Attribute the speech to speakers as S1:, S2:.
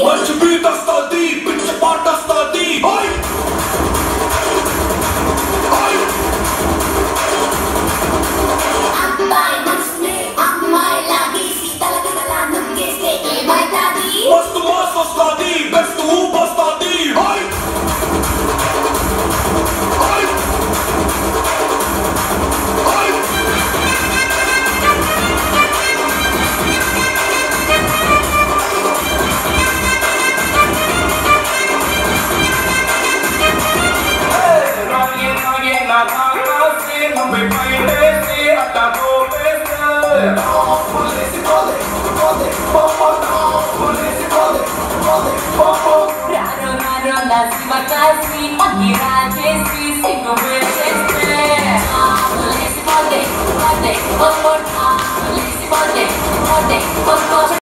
S1: మంచి బీట్ వస్తుంది, పిచ్చి పాట వస్తుంది. మస్తు మాస్ వస్తుంది, బెస్ట్ ఊపు వస్తుంది.
S2: Makasih, mengira Jesse, single berjeste. Polisi bode, bode, bode, polisi bode, bode, bode.